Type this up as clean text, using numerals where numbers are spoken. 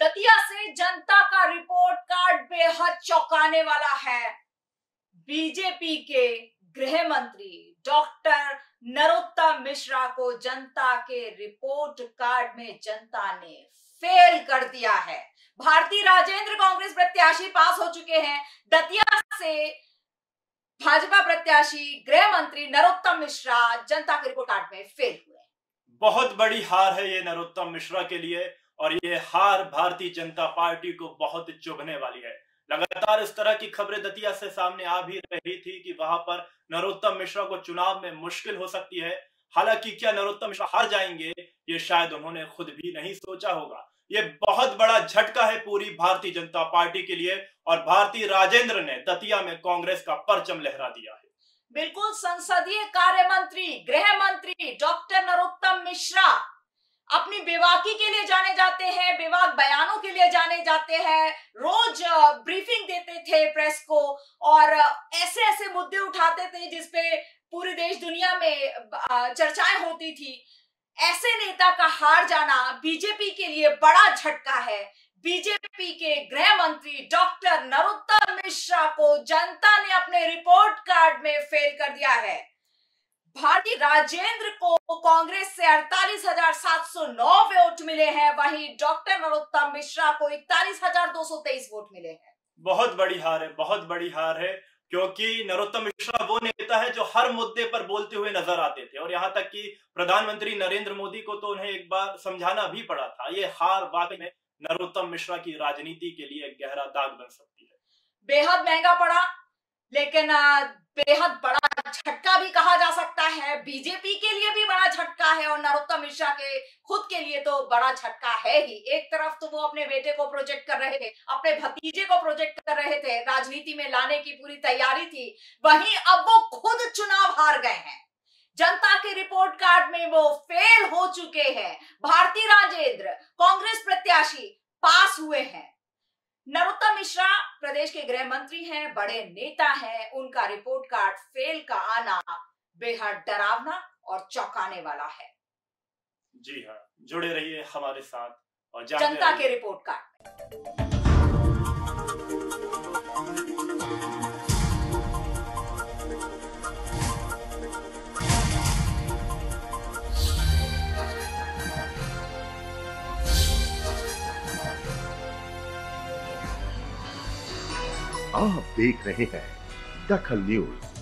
दतिया से जनता का report card बेहद चौंकाने वाला है। बीजेपी के गृह मंत्री डॉक्टर नरोत्तम मिश्रा को जनता के रिपोर्ट कार्ड में जनता ने फेल कर दिया है। भारती राजेंद्र कांग्रेस प्रत्याशी पास हो चुके हैं। दतिया से भाजपा प्रत्याशी गृह मंत्री नरोत्तम मिश्रा जनता के रिपोर्ट कार्ड में फेल हुए। बहुत बड़ी हार है ये नरोत्तम मिश्रा के लिए और ये हार भारतीय जनता पार्टी को बहुत चुभने वाली है। लगातार इस तरह की खबरें दतिया से सामने आ भी रही थी कि वहां पर नरोत्तम मिश्रा को चुनाव में मुश्किल हो सकती है। हालांकि क्या नरोत्तम मिश्रा हार जाएंगे, ये शायद उन्होंने खुद भी नहीं सोचा होगा। ये बहुत बड़ा झटका है पूरी भारतीय जनता पार्टी के लिए और भारती राजेंद्र ने दतिया में कांग्रेस का परचम लहरा दिया है। बिल्कुल, संसदीय कार्य मंत्री गृह मंत्री डॉक्टर नरोत्तम मिश्रा अपनी बेबाकी के लिए जाने जाते हैं, बेबाक बयानों के लिए जाने जाते हैं। रोज ब्रीफिंग देते थे प्रेस को और ऐसे ऐसे मुद्दे उठाते थे जिसपे पूरी देश दुनिया में चर्चाएं होती थी। ऐसे नेता का हार जाना बीजेपी के लिए बड़ा झटका है। बीजेपी के गृह मंत्री डॉक्टर नरोत्तम मिश्रा को जनता ने अपने रिपोर्ट कार्ड में फेल कर दिया है। भारती राजेंद्र को कांग्रेस से 48,709 वोट मिले हैं, वहीं डॉक्टर नरोत्तम मिश्रा को 41,223 वोट मिले हैं। बहुत बड़ी हार है, बहुत बड़ी हार है, क्योंकि नरोत्तम मिश्रा वो नेता है जो हर मुद्दे पर बोलते हुए नजर आते थे और यहाँ तक कि प्रधानमंत्री नरेंद्र मोदी को तो उन्हें एक बार समझाना भी पड़ा था। ये हार वाकई में नरोत्तम मिश्रा की राजनीति के लिए एक गहरा दाग बन सकती है। बेहद महंगा पड़ा, लेकिन बेहद बड़ा झटका भी कहा जा सकता है। बीजेपी के लिए भी बड़ा झटका है और नरोत्तम मिश्रा के खुद के लिए तो बड़ा झटका है ही। एक तरफ तो वो अपने बेटे को प्रोजेक्ट कर रहे थे, अपने भतीजे को प्रोजेक्ट कर रहे थे, राजनीति में लाने की पूरी तैयारी थी, वहीं अब वो खुद चुनाव हार गए हैं। जनता के रिपोर्ट कार्ड में वो फेल हो चुके हैं। भारती राजेंद्र कांग्रेस प्रत्याशी पास हुए हैं। नरोत्तम मिश्रा प्रदेश के गृह मंत्री हैं, बड़े नेता हैं, उनका रिपोर्ट कार्ड फेल का आना बेहद डरावना और चौंकाने वाला है। जी हाँ, जुड़े रहिए हमारे साथ और जनता के रिपोर्ट कार्ड। आप देख रहे हैं दखल न्यूज।